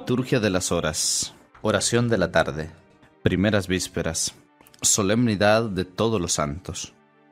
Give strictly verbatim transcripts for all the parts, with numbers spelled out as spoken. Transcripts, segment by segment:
Liturgia de las Horas. Oración de la tarde. Primeras vísperas. Solemnidad de todos los santos.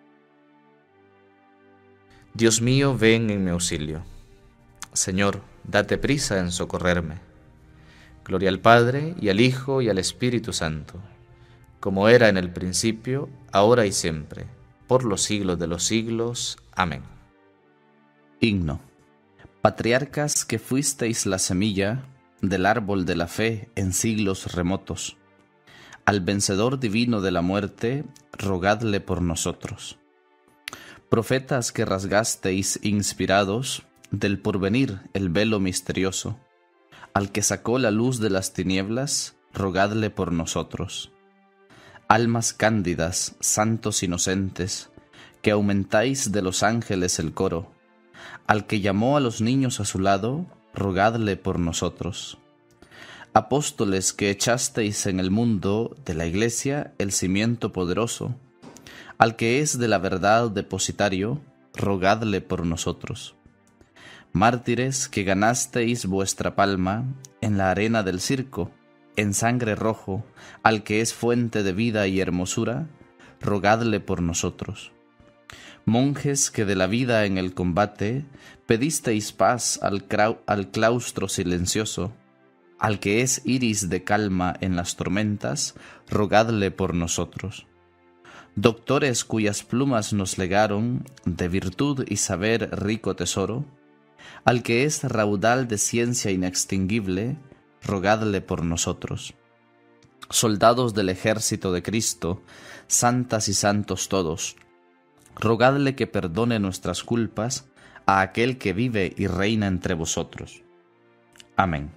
Dios mío, ven en mi auxilio. Señor, date prisa en socorrerme. Gloria al Padre, y al Hijo, y al Espíritu Santo, como era en el principio, ahora y siempre, por los siglos de los siglos. Amén. Himno. Patriarcas que fuisteis la semilla del árbol de la fe en siglos remotos, al vencedor divino de la muerte, rogadle por nosotros. Profetas que rasgasteis inspirados del porvenir el velo misterioso, al que sacó la luz de las tinieblas, rogadle por nosotros. Almas cándidas, santos inocentes, que aumentáis de los ángeles el coro, al que llamó a los niños a su lado, rogadle por nosotros. Apóstoles que echasteis en el mundo de la Iglesia el cimiento poderoso, al que es de la verdad depositario, rogadle por nosotros. Mártires que ganasteis vuestra palma en la arena del circo, en sangre rojo, al que es fuente de vida y hermosura, rogadle por nosotros. Monjes que de la vida en el combate pedisteis paz al, crau- al claustro silencioso, al que es iris de calma en las tormentas, rogadle por nosotros. Doctores cuyas plumas nos legaron de virtud y saber rico tesoro, al que es raudal de ciencia inextinguible, rogadle por nosotros. Soldados del ejército de Cristo, santas y santos todos, rogadle que perdone nuestras culpas a aquel que vive y reina entre vosotros. Amén.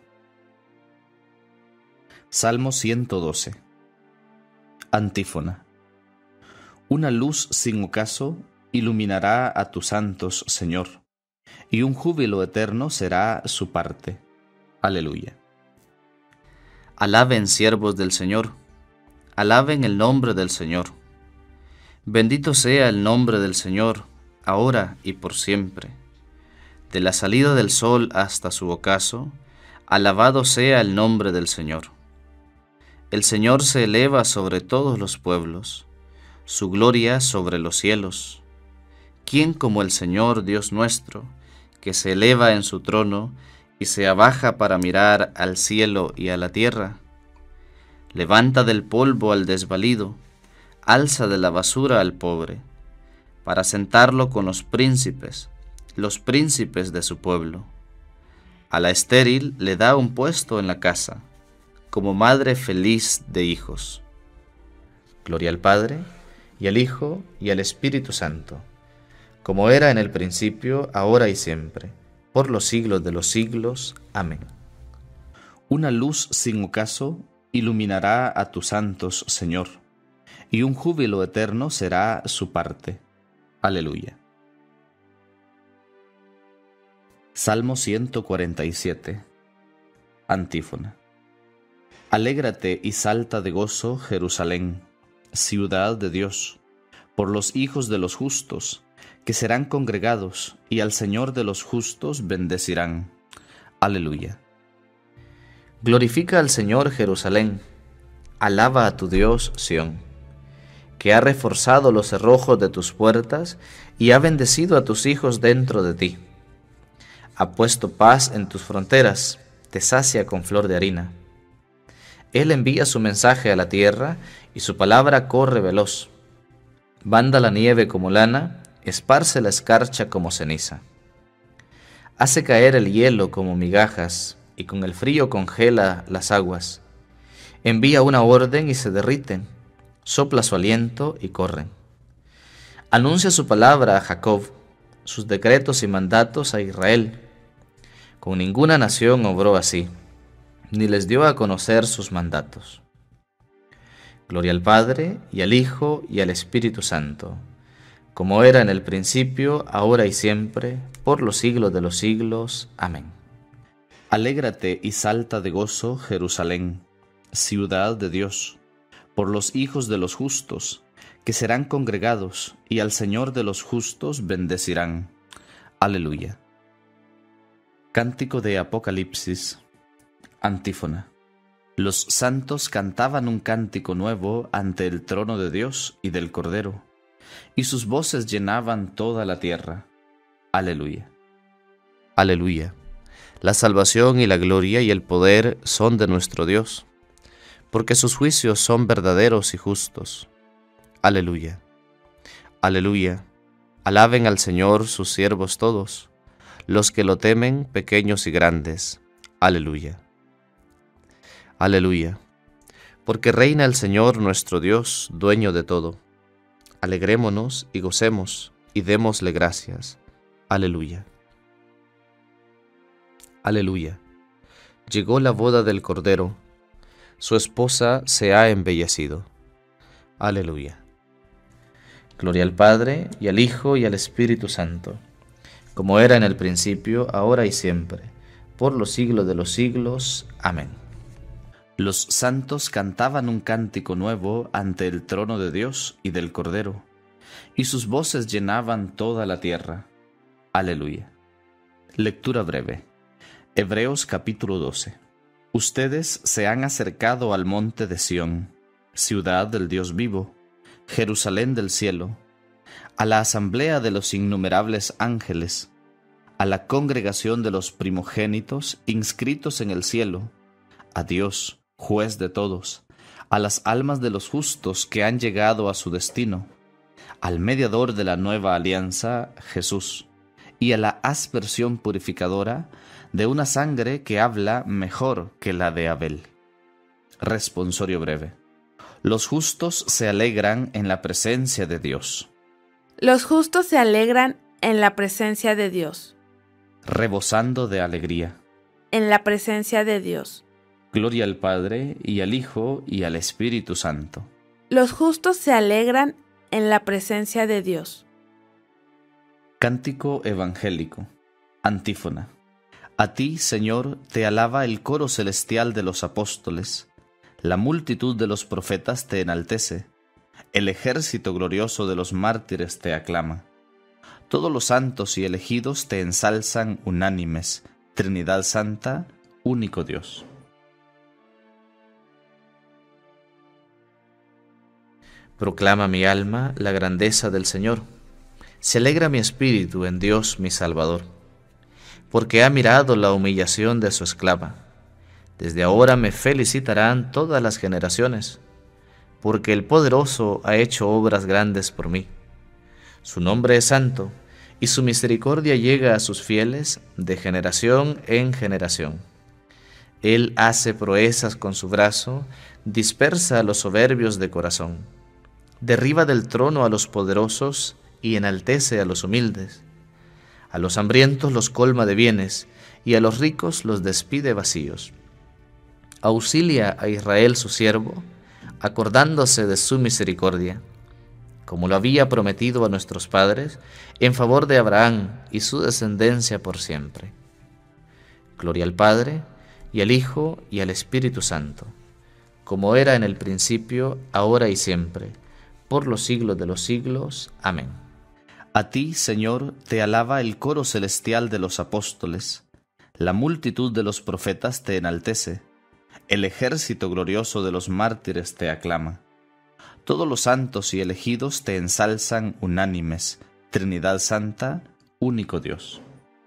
Salmo ciento doce. Antífona. Una luz sin ocaso iluminará a tus santos, Señor, y un júbilo eterno será su parte. Aleluya. Alaben siervos del Señor, alaben el nombre del Señor. Bendito sea el nombre del Señor, ahora y por siempre. De la salida del sol hasta su ocaso, alabado sea el nombre del Señor. El Señor se eleva sobre todos los pueblos, su gloria sobre los cielos. ¿Quién como el Señor Dios nuestro, que se eleva en su trono y se abaja para mirar al cielo y a la tierra? Levanta del polvo al desvalido, alza de la basura al pobre, para sentarlo con los príncipes, los príncipes de su pueblo. A la estéril le da un puesto en la casa, como madre feliz de hijos. Gloria al Padre, y al Hijo, y al Espíritu Santo, como era en el principio, ahora y siempre, por los siglos de los siglos. Amén. Una luz sin ocaso iluminará a tus santos, Señor, y un júbilo eterno será su parte. Aleluya. Salmo ciento cuarenta y siete. Antífona. Alégrate y salta de gozo, Jerusalén, ciudad de Dios, por los hijos de los justos, que serán congregados, y al Señor de los justos bendecirán. Aleluya. Glorifica al Señor, Jerusalén, alaba a tu Dios, Sión, que ha reforzado los cerrojos de tus puertas y ha bendecido a tus hijos dentro de ti. Ha puesto paz en tus fronteras, te sacia con flor de harina. Él envía su mensaje a la tierra y su palabra corre veloz. Banda la nieve como lana, esparce la escarcha como ceniza. Hace caer el hielo como migajas y con el frío congela las aguas. Envía una orden y se derriten, sopla su aliento y corren. Anuncia su palabra a Jacob, sus decretos y mandatos a Israel. Con ninguna nación obró así, ni les dio a conocer sus mandatos. Gloria al Padre, y al Hijo, y al Espíritu Santo, como era en el principio, ahora y siempre, por los siglos de los siglos. Amén. Alégrate y salta de gozo, Jerusalén, ciudad de Dios, por los hijos de los justos, que serán congregados, y al Señor de los justos bendecirán. Aleluya. Cántico de Apocalipsis. Antífona. Los santos cantaban un cántico nuevo ante el trono de Dios y del Cordero, y sus voces llenaban toda la tierra. Aleluya. Aleluya. La salvación y la gloria y el poder son de nuestro Dios, porque sus juicios son verdaderos y justos. Aleluya. Aleluya. Alaben al Señor sus siervos todos, los que lo temen, pequeños y grandes. Aleluya. Aleluya. Porque reina el Señor nuestro Dios, dueño de todo. Alegrémonos y gocemos, y démosle gracias. Aleluya. Aleluya. Llegó la boda del Cordero, su esposa se ha embellecido. Aleluya. Gloria al Padre, y al Hijo, y al Espíritu Santo, como era en el principio, ahora y siempre, por los siglos de los siglos. Amén. Los santos cantaban un cántico nuevo ante el trono de Dios y del Cordero, y sus voces llenaban toda la tierra. Aleluya. Lectura breve. Hebreos capítulo doce. Ustedes se han acercado al monte de Sión, ciudad del Dios vivo, Jerusalén del cielo, a la asamblea de los innumerables ángeles, a la congregación de los primogénitos inscritos en el cielo, a Dios, juez de todos, a las almas de los justos que han llegado a su destino, al mediador de la nueva alianza, Jesús, y a la aspersión purificadora de una sangre que habla mejor que la de Abel. Responsorio breve. Los justos se alegran en la presencia de Dios. Los justos se alegran en la presencia de Dios. Rebosando de alegría. En la presencia de Dios. Gloria al Padre, y al Hijo, y al Espíritu Santo. Los justos se alegran en la presencia de Dios. Cántico evangélico. Antífona. A ti, Señor, te alaba el coro celestial de los apóstoles. La multitud de los profetas te enaltece. El ejército glorioso de los mártires te aclama. Todos los santos y elegidos te ensalzan unánimes. Trinidad Santa, único Dios. Proclama mi alma la grandeza del Señor. Se alegra mi espíritu en Dios mi Salvador, porque ha mirado la humillación de su esclava. Desde ahora me felicitarán todas las generaciones, porque el Poderoso ha hecho obras grandes por mí. Su nombre es santo, y su misericordia llega a sus fieles de generación en generación. Él hace proezas con su brazo, dispersa a los soberbios de corazón. Derriba del trono a los poderosos y enaltece a los humildes. A los hambrientos los colma de bienes, y a los ricos los despide vacíos. Auxilia a Israel su siervo, acordándose de su misericordia, como lo había prometido a nuestros padres, en favor de Abraham y su descendencia por siempre. Gloria al Padre, y al Hijo, y al Espíritu Santo, como era en el principio, ahora y siempre, por los siglos de los siglos. Amén. A ti, Señor, te alaba el coro celestial de los apóstoles. La multitud de los profetas te enaltece. El ejército glorioso de los mártires te aclama. Todos los santos y elegidos te ensalzan unánimes. Trinidad Santa, único Dios.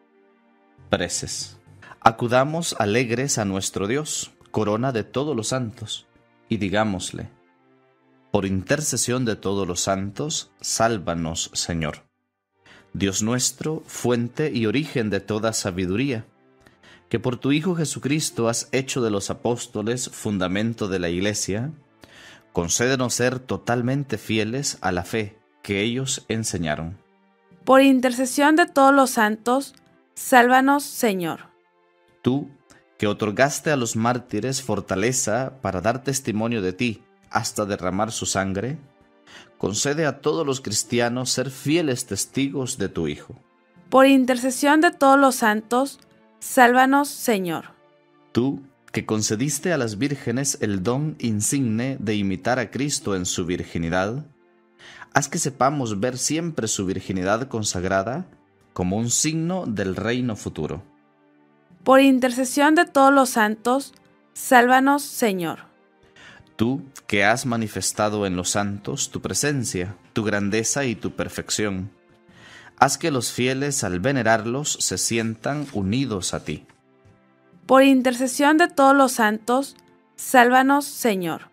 Preces. Acudamos alegres a nuestro Dios, corona de todos los santos, y digámosle: por intercesión de todos los santos, sálvanos, Señor. Dios nuestro, fuente y origen de toda sabiduría, que por tu Hijo Jesucristo has hecho de los apóstoles fundamento de la Iglesia, concédenos ser totalmente fieles a la fe que ellos enseñaron. Por intercesión de todos los santos, sálvanos, Señor. Tú, que otorgaste a los mártires fortaleza para dar testimonio de ti hasta derramar su sangre, concede a todos los cristianos ser fieles testigos de tu Hijo. Por intercesión de todos los santos, sálvanos, Señor. Tú, que concediste a las vírgenes el don insigne de imitar a Cristo en su virginidad, haz que sepamos ver siempre su virginidad consagrada como un signo del reino futuro. Por intercesión de todos los santos, sálvanos, Señor. Tú que has manifestado en los santos tu presencia, tu grandeza y tu perfección, haz que los fieles al venerarlos se sientan unidos a ti. Por intercesión de todos los santos, sálvanos, Señor.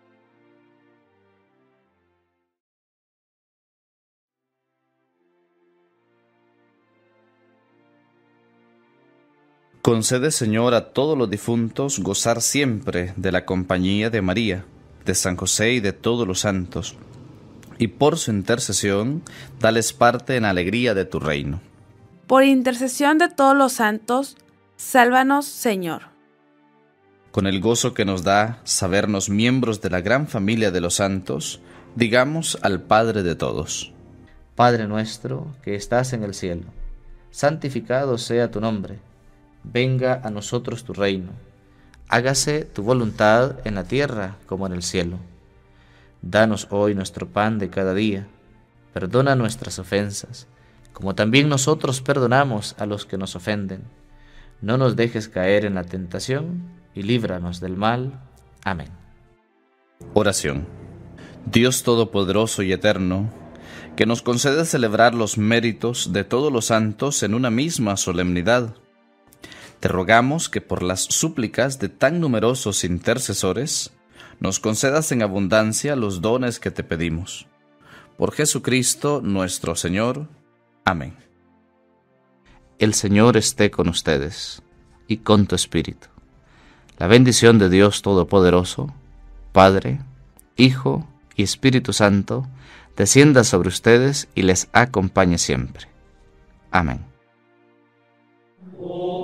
Concede, Señor, a todos los difuntos gozar siempre de la compañía de María, de San José y de todos los santos, y por su intercesión, dales parte en alegría de tu reino. Por intercesión de todos los santos, sálvanos, Señor. Con el gozo que nos da sabernos miembros de la gran familia de los santos, digamos al Padre de todos: Padre nuestro que estás en el cielo, santificado sea tu nombre. Venga a nosotros tu reino. Hágase tu voluntad en la tierra como en el cielo. Danos hoy nuestro pan de cada día. Perdona nuestras ofensas, como también nosotros perdonamos a los que nos ofenden. No nos dejes caer en la tentación y líbranos del mal. Amén. Oración. Dios Todopoderoso y Eterno, que nos concede celebrar los méritos de todos los santos en una misma solemnidad, te rogamos que por las súplicas de tan numerosos intercesores nos concedas en abundancia los dones que te pedimos. Por Jesucristo nuestro Señor. Amén. El Señor esté con ustedes y con tu espíritu. La bendición de Dios Todopoderoso, Padre, Hijo y Espíritu Santo, descienda sobre ustedes y les acompañe siempre. Amén. Oh.